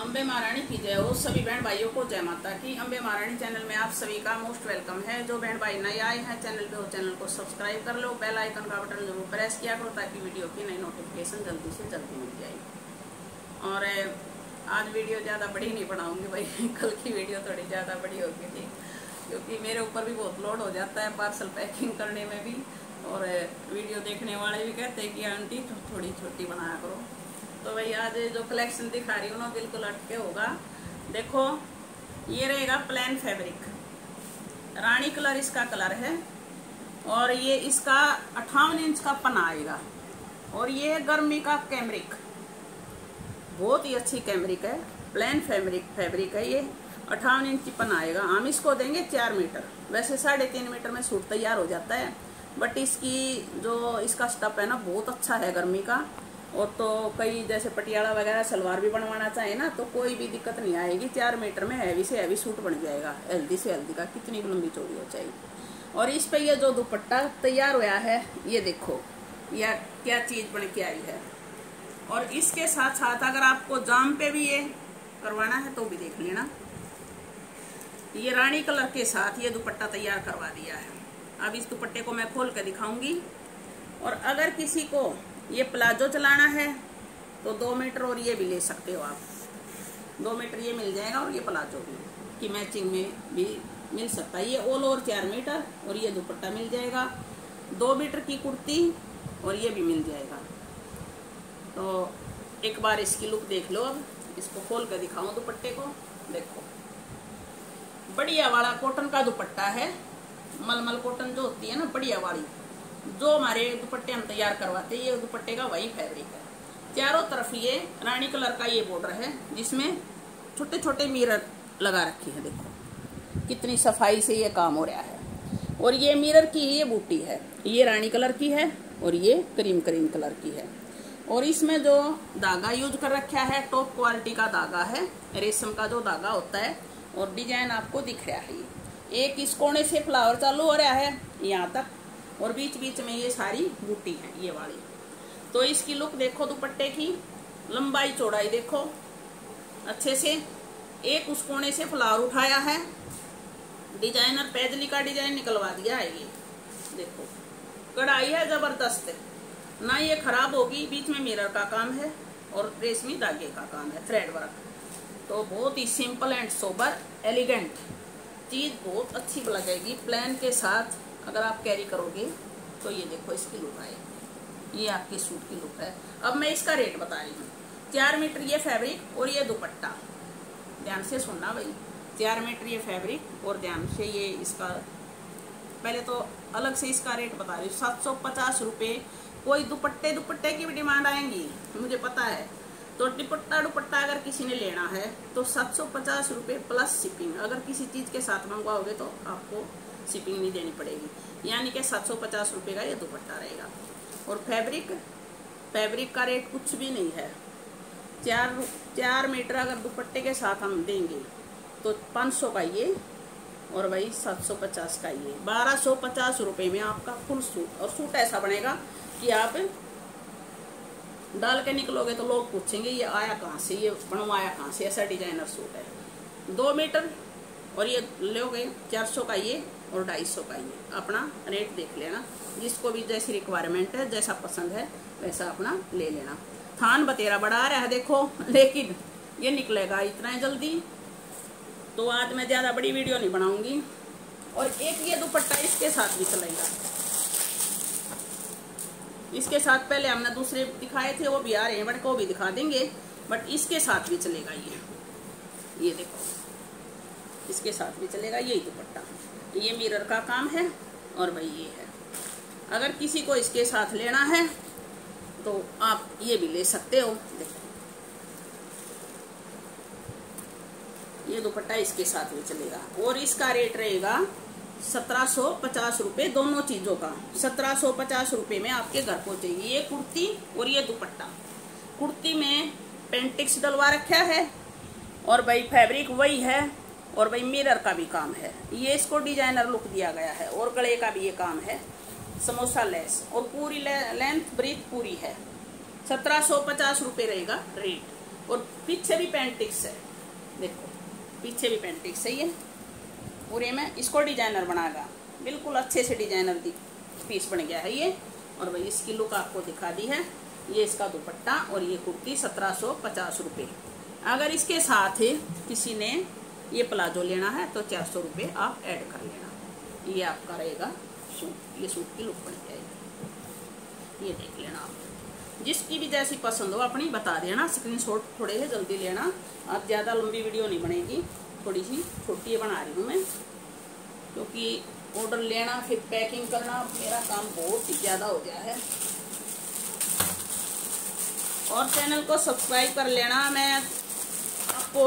अम्बे महारानी की जय हो। सभी बहन भाइयों को जय माता की। अम्बे महारानी चैनल में आप सभी का मोस्ट वेलकम है। जो बहन भाई नए आए हैं चैनल पे वो चैनल को सब्सक्राइब कर लो, बेल आइकन का बटन जरूर प्रेस किया करो ताकि वीडियो की नई नोटिफिकेशन जल्दी से जल्दी मिल जाए। और आज वीडियो ज़्यादा बड़ी नहीं बनाऊंगी भाई, कल की वीडियो थोड़ी ज़्यादा बड़ी हो गई थी क्योंकि मेरे ऊपर भी बहुत लोड हो जाता है पार्सल पैकिंग करने में भी, और वीडियो देखने वाले भी कहते हैं कि आंटी थोड़ी छोटी बनाया करो। तो भाई आज जो कलेक्शन दिखा रही हूँ ना बिल्कुल अटके होगा। देखो ये रहेगा प्लेन फैब्रिक, रानी कलर इसका कलर है, और ये इसका 58 इंच का पन्ना आएगा। और ये गर्मी का कैमरिक, बहुत ही अच्छी कैमरिक है, प्लेन फैब्रिक है। ये 58 इंच की पन्ना आएगा। हम इसको देंगे 4 मीटर। वैसे 3.5 मीटर में सूट तैयार हो जाता है, बट इसकी जो इसका स्टफ है ना बहुत अच्छा है गर्मी का। और तो कई जैसे पटियाला वगैरह सलवार भी बनवाना चाहे ना तो कोई भी दिक्कत नहीं आएगी। 4 मीटर में हैवी से हैवी सूट बन जाएगा, हेल्दी से हेल्दी का, कितनी लंबी चौड़ी हो चाहिए। और इस पे ये जो दुपट्टा तैयार हुआ है ये देखो यह क्या चीज बन के आई है। और इसके साथ साथ अगर आपको जाम पे भी ये करवाना है तो भी देख लेना। ये रानी कलर के साथ ये दुपट्टा तैयार करवा दिया है। अब इस दुपट्टे को मैं खोल कर दिखाऊंगी। और अगर किसी को ये प्लाजो चलाना है तो 2 मीटर और ये भी ले सकते हो आप। 2 मीटर ये मिल जाएगा और ये प्लाजो भी की मैचिंग में भी मिल सकता है। ये ऑल ओवर 4 मीटर और ये दुपट्टा मिल जाएगा। 2 मीटर की कुर्ती और ये भी मिल जाएगा। तो एक बार इसकी लुक देख लो। अब इसको खोल कर दिखाऊं दुपट्टे को। देखो बढ़िया वाला कॉटन का दुपट्टा है, मलमल कॉटन जो होती है ना बढ़िया वाली, जो हमारे दुपट्टे हम तैयार करवाते हैं ये दुपट्टे का वही फैब्रिक है। चारों तरफ ये रानी कलर का ये बॉर्डर है जिसमें छोटे छोटे मिरर लगा रखे हैं। देखो कितनी सफाई से ये काम हो रहा है। और ये मिरर की ये बूटी है, ये रानी कलर की है और ये क्रीम कलर की है। और इसमें जो धागा यूज कर रखा है टॉप क्वालिटी का धागा है, रेशम का जो धागा होता है। और डिजाइन आपको दिख रहा है, एक इस कोने से फ्लावर चालू हो रहा है यहाँ तक, और बीच बीच में ये सारी बूटी है ये वाली। तो इसकी लुक देखो, दुपट्टे की लंबाई चौड़ाई देखो अच्छे से। एक उस कोने से फ्लावर उठाया है, डिजाइनर पैजली का डिजाइन निकलवा दिया है। ये देखो कढ़ाई है जबरदस्त, ना ये खराब होगी। बीच में मिरर का काम है और रेशमी धागे का काम है, थ्रेड वर्क। तो बहुत ही सिंपल एंड सोबर एलिगेंट चीज, बहुत अच्छी लगेगी प्लान के साथ अगर आप कैरी करोगे। तो ये देखो इसकी लुक आएगी, ये आपके सूट की लुक है। अब मैं इसका रेट बता रही हूँ। 4 मीटर ये फैब्रिक और ये दुपट्टा, ध्यान से सुनना भाई। 4 मीटर ये फैब्रिक और ध्यान से ये इसका, पहले तो अलग से इसका रेट बता रही हूँ। 750 रुपये। कोई दुपट्टे की भी डिमांड आएंगी मुझे पता है। तो दुपट्टा अगर किसी ने लेना है तो 750 रुपये प्लस शिपिंग। अगर किसी चीज के साथ मंगवाओगे तो आपको शिपिंग नहीं देनी पड़ेगी, यानी कि 750 रुपये का ये दुपट्टा रहेगा। और फैब्रिक का रेट कुछ भी नहीं है। 4 मीटर अगर दुपट्टे के साथ हम देंगे तो 500 का ये, और भाई 750 का ये, 1250 रुपये में आपका फुल सूट। और सूट ऐसा बनेगा कि आप डाल के निकलोगे तो लोग पूछेंगे ये आया कहाँ से, ये बनवाया कहाँ से, ऐसा डिजाइनर सूट है। 2 मीटर और ये लोगे 400 का ये और 250 का ये। अपना रेट देख लेना, जिसको भी जैसी रिक्वायरमेंट है, जैसा पसंद है वैसा अपना ले लेना। थान बतेरा बढ़ा रहा है देखो, लेकिन ये निकलेगा इतना जल्दी। तो आज मैं ज्यादा बड़ी वीडियो नहीं बनाऊंगी। और एक ये दुपट्टा इसके साथ भी चलेगा। इसके साथ पहले हमने दूसरे दिखाए थे वो भी आ रहे हैं, बट को भी दिखा देंगे। बट इसके साथ भी चलेगा ये देखो इसके साथ भी चलेगा यही दुपट्टा। ये मिरर का काम है और भाई ये है। अगर किसी को इसके साथ लेना है तो आप ये भी ले सकते हो। देखो ये दुपट्टा इसके साथ भी चलेगा। और इसका रेट रहेगा 1750 रुपये दोनों चीजों का। 1750 रुपये में आपके घर पहुंचेगी ये कुर्ती और ये दुपट्टा। कुर्ती में पेंटिक्स डलवा रखा है और भाई फैब्रिक वही है, और भाई मिरर का भी काम है। ये इसको डिजाइनर लुक दिया गया है, और गले का भी ये काम है, समोसा लेस, और पूरी लेंथ ब्रीथ पूरी है। 1750 रुपये रहेगा रेट। और पीछे भी पेंटिक्स है, देखो पीछे भी पेंटिक्स है ये पूरे में। इसको डिजाइनर बनाएगा, बिल्कुल अच्छे से डिजाइनर पीस बन गया है ये। और भाई इसकी लुक आपको दिखा दी है। ये इसका दुपट्टा और ये कुर्ती 1750 रुपये। अगर इसके साथ किसी ने ये प्लाजो लेना है तो 400 रुपये आप ऐड कर लेना। ये आपका रहेगा सूट, ये सूट की लुक बन जाएगी। ये देख लेना आप, जिसकी भी जैसी पसंद हो अपनी बता देना, स्क्रीनशॉट थोड़े से जल्दी लेना। अब ज़्यादा लंबी वीडियो नहीं बनेगी, थोड़ी सी छोटी बना रही हूँ मैं, क्योंकि ऑर्डर लेना फिर पैकिंग करना मेरा काम बहुत ही ज़्यादा हो गया है। और चैनल को सब्सक्राइब कर लेना। मैं आपको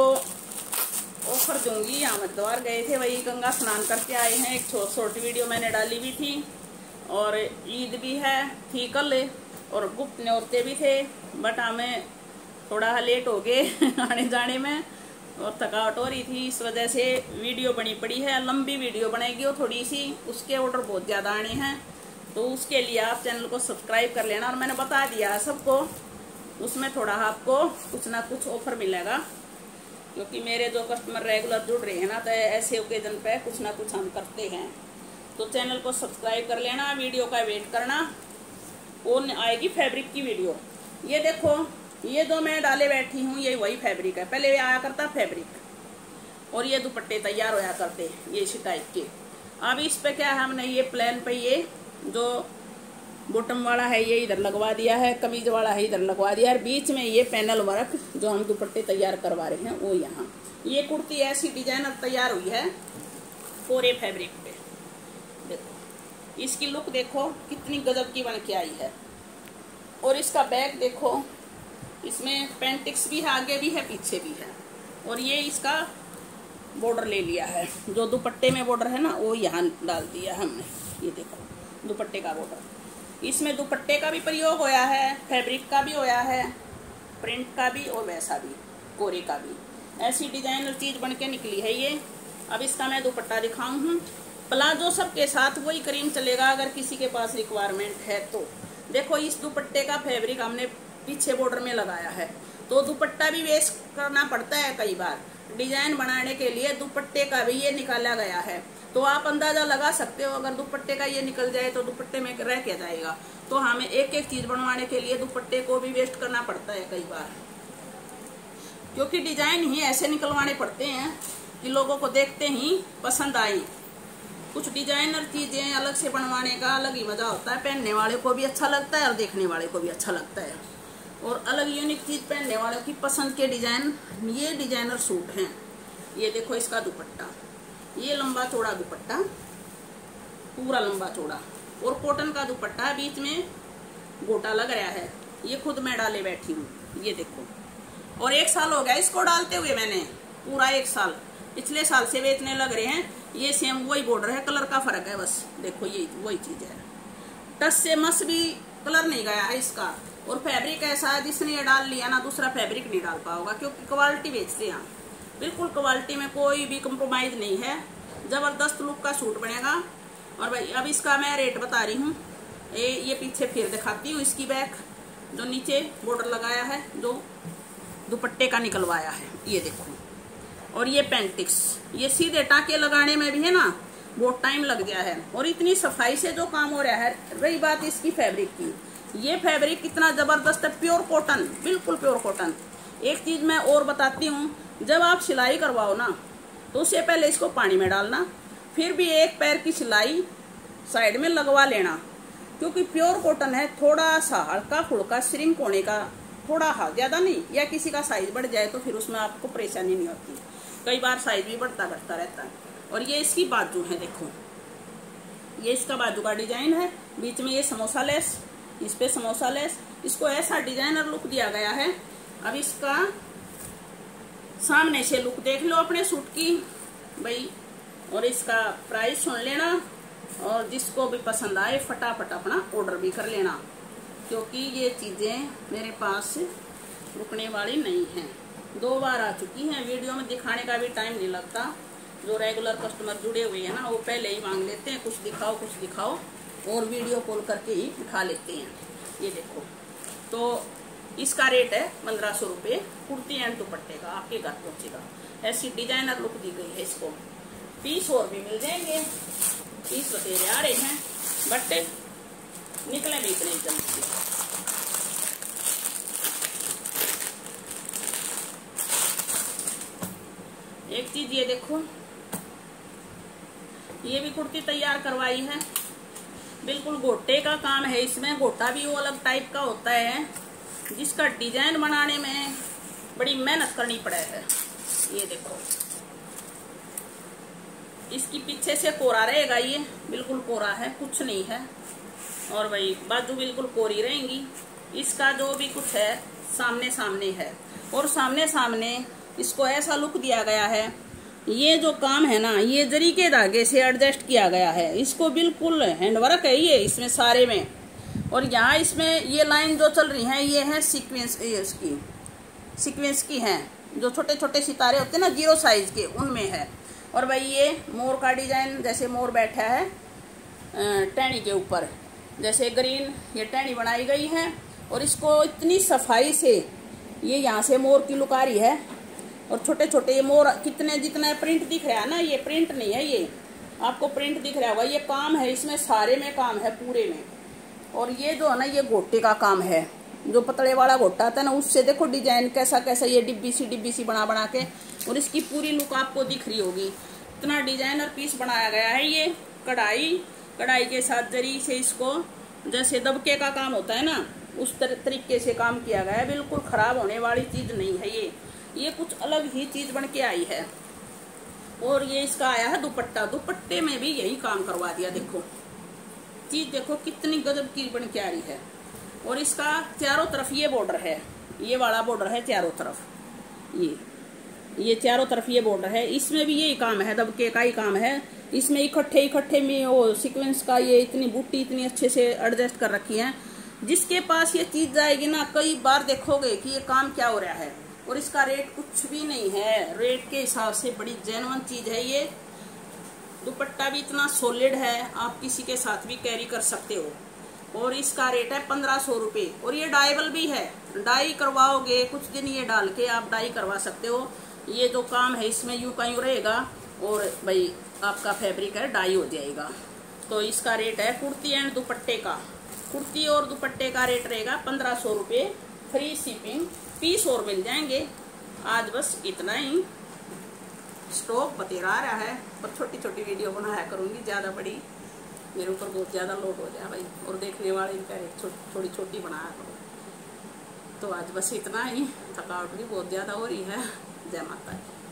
ऑफर दूंगी। हरिद्वार गए थे, वही गंगा स्नान करके आए हैं। एक छोटी वीडियो मैंने डाली भी थी। और ईद भी है थी कल, और गुप्त न्योते भी थे, बट हमें थोड़ा लेट हो गए आने जाने में और थकावट हो रही थी, इस वजह से वीडियो बनी पड़ी है। लंबी वीडियो बनेगी वो थोड़ी सी, उसके ऑर्डर बहुत ज़्यादा आने हैं, तो उसके लिए आप चैनल को सब्सक्राइब कर लेना। और मैंने बता दिया है सबको, उसमें थोड़ा आपको कुछ ना कुछ ऑफर मिलेगा, क्योंकि मेरे जो कस्टमर रेगुलर जुड़ रहे हैं ना, तो ऐसे ओकेजन पे कुछ ना कुछ हम करते हैं। तो चैनल को सब्सक्राइब कर लेना, वीडियो का वेट करना, और आएगी फैब्रिक की वीडियो। ये देखो, ये जो मैं डाले बैठी हूँ ये वही फैब्रिक है। पहले आया करता फैब्रिक, और ये दुपट्टे तैयार होया करते ये इसी टाइप के। अब इस पे क्या है, हमने ये प्लेन पे ये जो बॉटम वाला है ये इधर लगवा दिया है, कमीज वाला है इधर लगवा दिया है, बीच में ये पैनल वर्क जो हम दुपट्टे तैयार करवा रहे हैं वो यहाँ। ये कुर्ती ऐसी डिजाइनर तैयार हुई है पूरे फैब्रिक पे। देखो इसकी लुक देखो कितनी गजब की बन के आई है। और इसका बैक देखो, इसमें पेंटिक्स भी है, आगे भी है पीछे भी है। और ये इसका बॉर्डर ले लिया है, जो दुपट्टे में बॉर्डर है ना वो यहाँ डाल दिया हमने। ये देखो दुपट्टे का बॉर्डर, इसमें दुपट्टे का भी प्रयोग होया है, फैब्रिक का भी होया है, प्रिंट का भी और वैसा भी कोरे का भी। ऐसी डिजाइनर चीज बन के निकली है ये। अब इसका मैं दुपट्टा दिखाऊं हूँ। प्लाजो सब के साथ वही करीम चलेगा अगर किसी के पास रिक्वायरमेंट है तो। देखो इस दुपट्टे का फैब्रिक हमने पीछे बॉर्डर में लगाया है, तो दुपट्टा भी वेस्ट करना पड़ता है कई बार। डिजाइन बनाने के लिए दुपट्टे का भी ये निकाला गया है, तो आप अंदाजा लगा सकते हो अगर दुपट्टे का ये निकल जाए तो दुपट्टे में रह क्या जाएगा। तो हमें एक एक चीज बनवाने के लिए दुपट्टे को भी वेस्ट करना पड़ता है कई बार, क्योंकि डिजाइन ही ऐसे निकलवाने पड़ते हैं कि लोगों को देखते ही पसंद आई। कुछ डिजाइनर चीजें अलग से बनवाने का अलग ही मजा होता है, पहनने वाले को भी अच्छा लगता है और देखने वाले को भी अच्छा लगता है। और अलग यूनिक चीज पहनने वालों की पसंद के डिजाइन, ये डिजाइनर सूट हैं। ये देखो इसका दुपट्टा, ये लंबा चौड़ा दुपट्टा, पूरा लंबा चौड़ा, और कॉटन का दुपट्टा, बीच में गोटा लग रहा है। ये खुद मैं डाले बैठी हूँ, ये देखो। और 1 साल हो गया इसको डालते हुए, मैंने पूरा 1 साल, पिछले साल से बेचने लग रहे हैं। ये सेम वही बॉर्डर है, कलर का फर्क है बस। देखो ये वही चीज है, टच से मस भी कलर नहीं गया है इसका। और फैब्रिक ऐसा है जिसने ये डाल लिया ना दूसरा फैब्रिक नहीं डाल पाओगा, क्योंकि क्वालिटी बेचते हैं, बिल्कुल क्वालिटी में कोई भी कंप्रोमाइज नहीं है। जबरदस्त लुक का सूट बनेगा। और भाई अब इसका मैं रेट बता रही हूँ। ये पीछे फिर दिखाती हूँ इसकी बैक, जो नीचे बॉर्डर लगाया है, जो दुपट्टे का निकलवाया है, ये देखो। और ये पेंटिक्स, ये सीधे टाके लगाने में भी है ना बहुत टाइम लग गया है, और इतनी सफाई से जो काम हो रहा है। रही बात इसकी फैब्रिक की, ये फैब्रिक कितना जबरदस्त है, प्योर कॉटन, बिल्कुल प्योर कॉटन। एक चीज मैं और बताती हूँ, जब आप सिलाई करवाओ ना तो उससे पहले इसको पानी में डालना, फिर भी एक पैर की सिलाई साइड में लगवा लेना, क्योंकि प्योर कॉटन है। थोड़ा सा हल्का फुल्का श्रिंक होने का थोड़ा हाथ, ज्यादा नहीं, या किसी का साइज बढ़ जाए तो फिर उसमें आपको परेशानी नहीं होती। कई बार साइज भी बढ़ता घटता रहता है। और ये इसकी बाजू है, देखो ये इसका बाजू का डिजाइन है, बीच में ये समोसा लेस, इस पे समोसा लेस, इसको ऐसा डिजाइनर लुक दिया गया है। अब इसका सामने से लुक देख लो अपने सूट की भाई, और इसका प्राइस सुन लेना, और जिसको भी पसंद आए फटाफट अपना ऑर्डर भी कर लेना, क्योंकि ये चीजें मेरे पास रुकने वाली नहीं हैं। 2 बार आ चुकी हैं, वीडियो में दिखाने का भी टाइम नहीं लगता। जो रेगुलर कस्टमर जुड़े हुए हैं ना, वो पहले ही मांग लेते हैं कुछ दिखाओ, और वीडियो कॉल करके ही दिखा लेते हैं। ये देखो, तो इसका रेट है 1500 रुपये। कुर्ती एंड दुपट्टे का आपके घर पहुंचेगा। ऐसी डिजाइनर लुक दी गई है इसको। पीस और भी मिल जाएंगे, पीस बतेरे आ रहे हैं, बट निकले भी इतने जल्दी। एक चीज ये देखो, ये भी कुर्ती तैयार करवाई है, बिल्कुल गोटे का काम है। इसमें गोटा भी वो अलग टाइप का होता है, जिसका डिजाइन बनाने में बड़ी मेहनत करनी पड़े है। ये देखो, इसकी पीछे से कोरा रहेगा, ये बिल्कुल कोरा है, कुछ नहीं है। और भाई बाजू बिल्कुल कोरी रहेंगी। इसका जो भी कुछ है सामने सामने है, और सामने सामने इसको ऐसा लुक दिया गया है। ये जो काम है ना, ये जरी के धागे से एडजस्ट किया गया है। इसको बिल्कुल हैंडवर्क है ये इसमें सारे में। और यहाँ इसमें ये लाइन जो चल रही है, ये है सीक्वेंस, इसकी सीक्वेंस की है। जो छोटे छोटे सितारे होते हैं ना 0 साइज के, उनमें है। और भाई ये मोर का डिजाइन, जैसे मोर बैठा है टहनी के ऊपर, जैसे ग्रीन ये टहनी बनाई गई है। और इसको इतनी सफाई से ये यहाँ से मोर की लुक आ रही है। और छोटे छोटे ये मोर कितने, जितना प्रिंट दिख रहा है ना, ये प्रिंट नहीं है, ये आपको प्रिंट दिख रहा होगा, ये काम है इसमें, सारे में काम है पूरे में। और ये जो है ना, ये गोटे का काम है। जो पतले वाला गोटा आता है ना, उससे देखो डिजाइन कैसा कैसा ये डिब्बी सी बना बना के, और इसकी पूरी लुक आपको दिख रही होगी। इतना डिजाइनर पीस बनाया गया है। ये कढ़ाई के साथ जरी से इसको, जैसे दबके का काम होता है ना, उस तरीके से काम किया गया है। बिल्कुल खराब होने वाली चीज नहीं है ये कुछ अलग ही चीज बन के आई है। और ये इसका आया है दुपट्टा। दुपट्टे में भी यही काम करवा दिया। देखो चीज देखो कितनी गजब की बन के आ रही है। और इसका चारों तरफ ये बॉर्डर है, ये वाला बॉर्डर है चारों तरफ, ये चारों तरफ ये बॉर्डर है। इसमें भी यही काम है, दबके का ही काम है। इसमें इकट्ठे में वो सीक्वेंस का ये इतनी बूटी इतनी अच्छे से एडजस्ट कर रखी है। जिसके पास ये चीज जाएगी ना, कई बार देखोगे कि ये काम क्या हो रहा है। और इसका रेट कुछ भी नहीं है, रेट के हिसाब से बड़ी जेन्युइन चीज है ये। दुपट्टा भी इतना सॉलिड है, आप किसी के साथ भी कैरी कर सकते हो। और इसका रेट है 1500 रुपये। और ये डाइबल भी है, डाई करवाओगे कुछ दिन ये डाल के आप डाई करवा सकते हो। ये जो काम है इसमें यूं का यूं रहेगा, और भाई आपका फैब्रिक है डाई हो जाएगा। तो इसका रेट है कुर्ती एंड दुपट्टे का, कुर्ती और दुपट्टे का रेट रहेगा 1500 रुपये, फ्री शिपिंग। पीस और मिल जाएंगे। आज बस इतना ही, स्टॉक बतेरा आ रहा है, और छोटी छोटी वीडियो बनाया करूंगी, ज़्यादा बड़ी मेरे ऊपर बहुत ज़्यादा लोड हो जाए भाई, और देखने वाले इनका थोड़ी छोटी बनाया करो। तो आज बस इतना ही, थकावट भी बहुत ज़्यादा हो रही है। जय माता दी।